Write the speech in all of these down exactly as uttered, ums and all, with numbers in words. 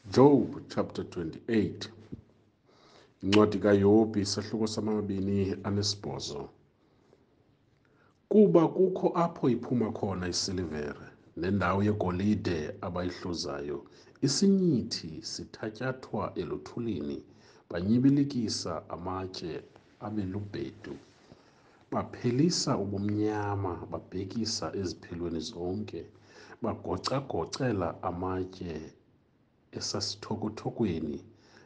Job chapter twenty-eight. Incwadi kaYobhi isahluko samabini anesibhozo. Kuba kukho apho iphuma khona isilivere nendawo yegolide abayihluzayo, isinyithi sithatyathwa eluthulini, banyibilikisa amatye abe lubhedu. Baphelisa ubumnyama, babhekisa eziphelweni zonke, bagoca-gocela amatye esasithokothokwini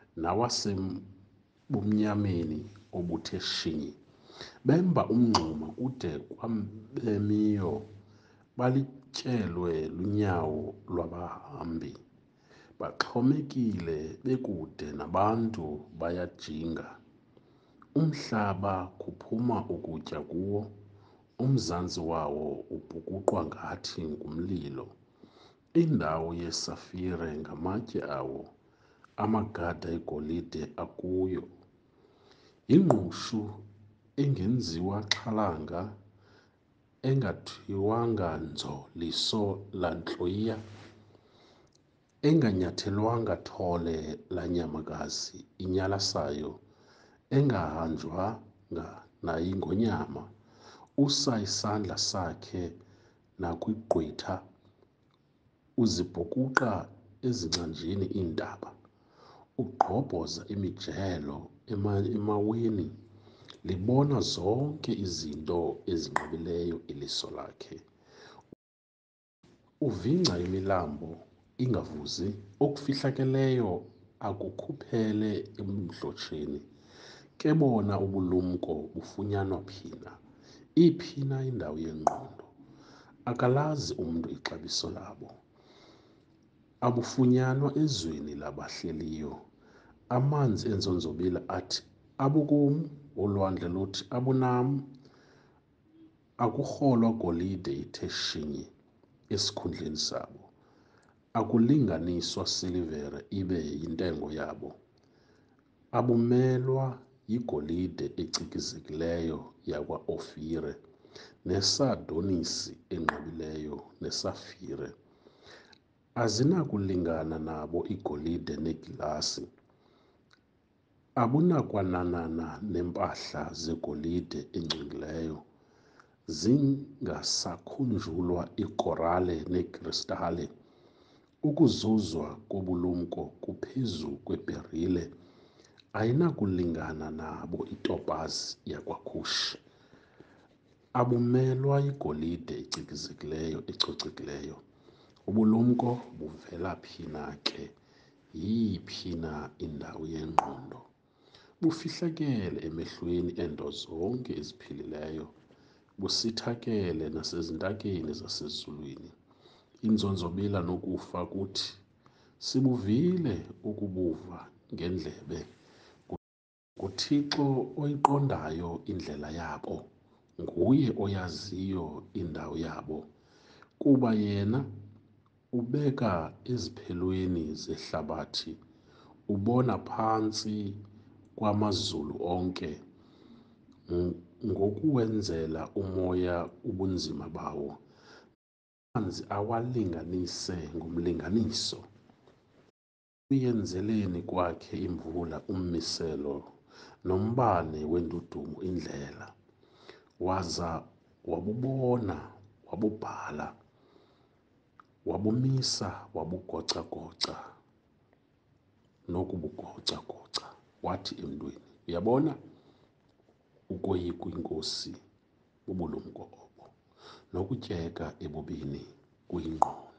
nawasebumnyameni obuthe shinyi. Bemba umngxuma kude kwabemiyo, balityelwe lunyawo lwabahambi. Baxhomekile bekude nabantu bayajinga. Umhlaba kuphuma ukutya kuwo, umzantsi wawo ubhukuqwa ngathi ngumlilo. Indawo yesafire ngamatye awo, amagada egolide akuyo. Ingqushu engenziwa xhalanga, engathiywanga nzoliso lantloya, enganyathelwanga thole lanyamakazi inyalasayo, engahanjwanga nayingonyama. Usa isandla sakhe nakwigqwitha, uzibhukuqa ezingcanjini iintaba. Ugqobhoza imijelo emaweni, libona zonke izinto ezinqabileyo iliso lakhe. Uvingca imilambo ingavuzi, okufihlakeleyo akukhuphele emdlotsheni. Kebona ubulumko bufunyanwa phina, iphina indawo yengqondo. Akalazi umntu ixabiso labo. Abufunyanwa ezweni labahleliyo. Amanzi enzonzobila athi abukum, ulwandle luthi abunam. Akurholwa golide ithe shinyi esikhundleni sabo. Akulinganiswa silivere ibe yintengo yabo. Abumelwa yigolide ecikizekileyo yakwa-Ofire, nesardonisi enqabileyo nesafire. Azinakulingana nabo igolide negilasi. Abunakwananana neempahla zegolide engcungileyo. Zingasakhunjulwa ikorale nekristale. Ukuzuzwa kobulumko kuphezu kweberile. Ayinakulingana nabo itopazi yakwaKhushi. Abumelwa igolide ecikizekileyo ecocekileyo. Ubulumko buvela phina ke, yiphina indawo yengqondo. Bufihlakele emehlweni ento zonke eziphilileyo. Busithakele nasezintakeni zasezulwini. Inzonzobila nokufa kuthi, sibuvile ukubuva ngendlebe. NguThixo oyiqondayo indlela yabo, nguye oyaziyo indawo yabo. Kuba yena ubeka eziphelweni zehlabathi, ubona phantsi kwamazulu onke, ngokuwenzela umoya ubunzima bawo, amanzi awalinganise ngomlinganiso. Uyenzeleni kwakhe imvula ummiselo, nombane wendudumo indlela. Waza wabubona, wabubhala, wabumisa, wabugoca-goca, nokubugoca-goca. Wathi emntwini, uyabona, ukoyika inkosi bubulumko obo, nokutyeka ebubini kuyingqondo.